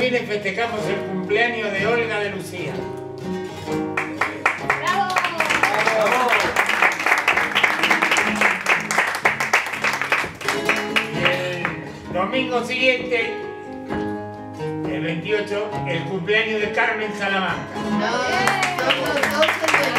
fin festejamos el cumpleaños de Olga de Lucía. ¡Bravo! ¡Bravo! Y el domingo siguiente, el 28, el cumpleaños de Carmen Salamanca. No, somos dos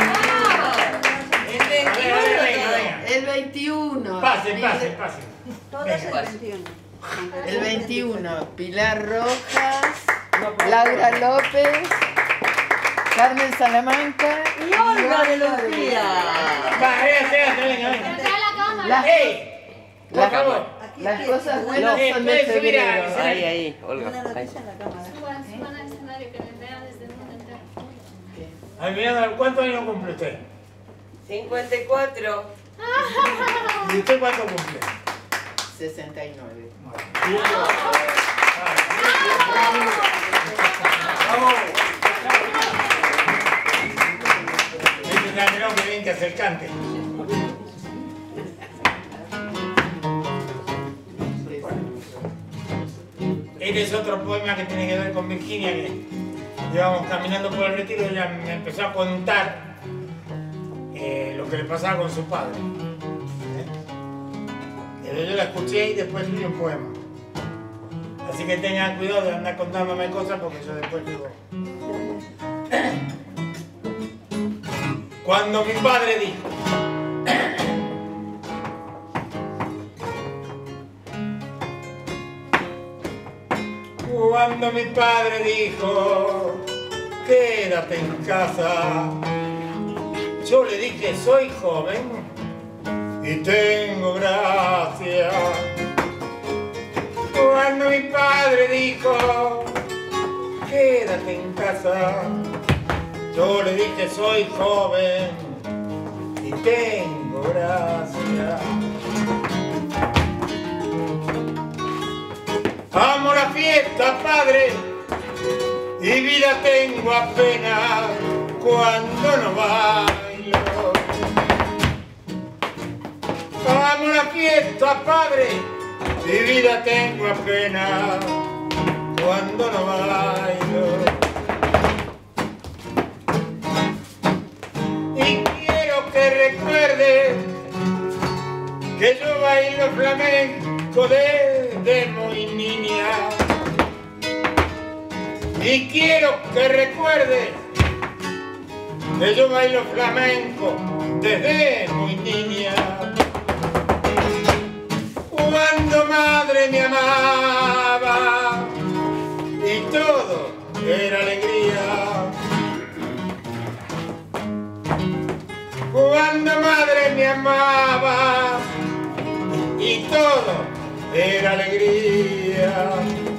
el 21. Pasen. Todos el 21. El 21, Pilar Rojas, Laura López, Carmen Salamanca Y Olga de Lucía. Venga. Atrás la cámara. ¡Ey! Por favor. Las cosas buenas No, son de pueden subir a- febrero. Ahí, Olga. Ahí. Suban al escenario que me vean desde el mundo entero. Ay, mira, ¿cuántos años cumple usted? 54. ¿Y usted cuánto cumple? 69. ¡Vamos! Este candelón que viene que hacer cante. Este es otro poema que tiene que ver con Virginia, que íbamos caminando por el retiro y ella me empezó a contar lo que le pasaba con su padre. Yo la escuché y después escribí un poema. Así que tengan cuidado de andar contándome cosas porque yo después digo. Cuando mi padre dijo, cuando mi padre dijo, quédate en casa, yo le dije, soy joven y tengo gracia. Cuando mi padre dijo, quédate en casa, yo le dije, soy joven y tengo gracia. Amo la fiesta, padre, y vida tengo apenas cuando no bailo. Amo la fiesta, padre, y vida tengo apenas cuando no bailo. Y quiero que recuerde que yo bailo flamenco desde muy niña. Y quiero que recuerde que yo bailo flamenco desde muy niña. Cuando madre me amaba y todo era alegría. Cuando madre me amaba y todo era alegría.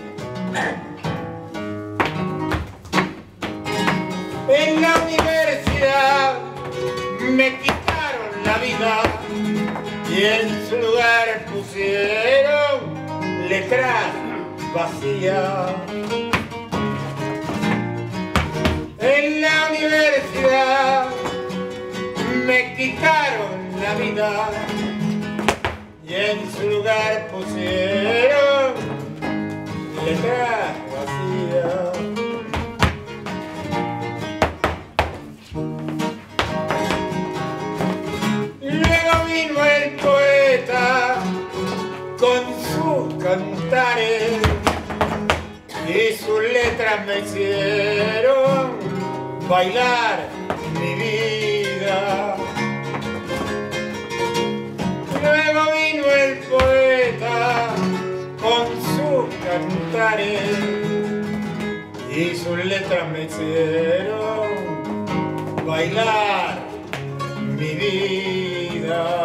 En la universidad me quitaron la vida y en su lugar pusieron letras vacías. En la universidad me quitaron la vida y en su lugar pusieron letras vacías. Luego vino el poeta con sus cantares y sus letras me hicieron bailar mi vida. Luego vino el poeta con sus cantares y sus letras me hicieron bailar mi vida.